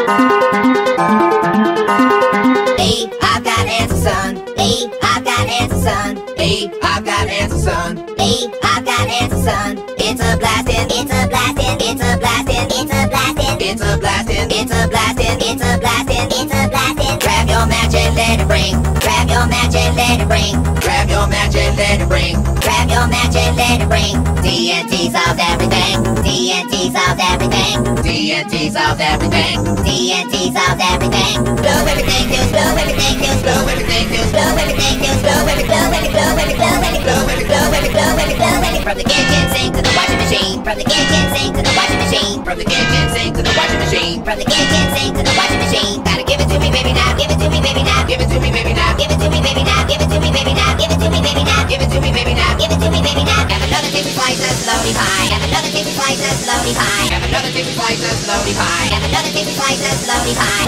Hey, I've got answers, son. Hey, I've got answers, son. Hey, I've got answers, son. Hey, I've got answers, son. It's a blasting, it's a blasting, it's a blasting, it's a blasting, it's a blasting, it's a blasting, it's a blasting, it's a blasting. Grab your match and let it ring. Grab your match and let it ring. Grab your match and let it ring. Grab your match and let it ring. TNT solves everything. TNT solves everything. TNT solves everything. TNT solves everything. Blow everything, feels blow everything, feels blow everything, feels blow everything, feels blow every blow every blow every blow every blow every blow every blow every blow every. From the kitchen sink to the washing machine. From the kitchen sink to the washing machine. From the kitchen sink to the washing machine. From the kitchen sink to the washing machine. Gotta give it to me, baby, now. Give it to me, baby, now. Give it to me, baby, now. Give it to me, baby, now. Give it to me, baby, now. Give it to me, baby, now. Give it to me, baby, now. Give it to me, baby, now. Have another chicken slice of slowly pie. Have another chicken slice of slowly pie. Have another chicken slice of slowly pie. Have another chicken slice of slowly pie.